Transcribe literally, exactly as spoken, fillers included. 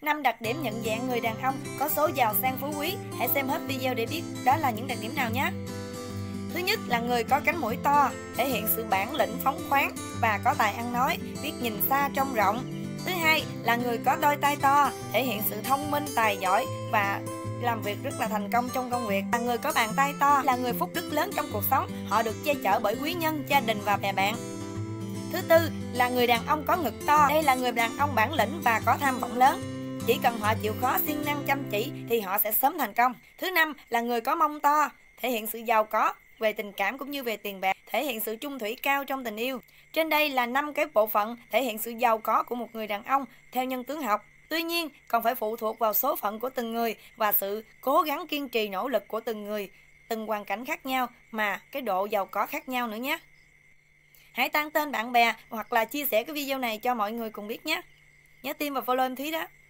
năm đặc điểm nhận dạng người đàn ông có số giàu sang phú quý. Hãy xem hết video để biết đó là những đặc điểm nào nhé. Thứ nhất là người có cánh mũi to, thể hiện sự bản lĩnh phóng khoáng và có tài ăn nói, biết nhìn xa trông rộng. Thứ hai là người có đôi tay to, thể hiện sự thông minh, tài giỏi và làm việc rất là thành công trong công việc. Là người có bàn tay to, là người phúc đức lớn trong cuộc sống, họ được che chở bởi quý nhân, gia đình và bè bạn. Thứ tư là người đàn ông có ngực to, đây là người đàn ông bản lĩnh và có tham vọng lớn. Chỉ cần họ chịu khó, siêng năng, chăm chỉ thì họ sẽ sớm thành công. Thứ năm là người có mông to, thể hiện sự giàu có về tình cảm cũng như về tiền bạc, thể hiện sự chung thủy cao trong tình yêu. Trên đây là năm cái bộ phận thể hiện sự giàu có của một người đàn ông theo nhân tướng học. Tuy nhiên, còn phải phụ thuộc vào số phận của từng người và sự cố gắng kiên trì nỗ lực của từng người, từng hoàn cảnh khác nhau mà cái độ giàu có khác nhau nữa nhé. Hãy tăng tên bạn bè hoặc là chia sẻ cái video này cho mọi người cùng biết nhé. Nhớ tim và follow em Thúy đó.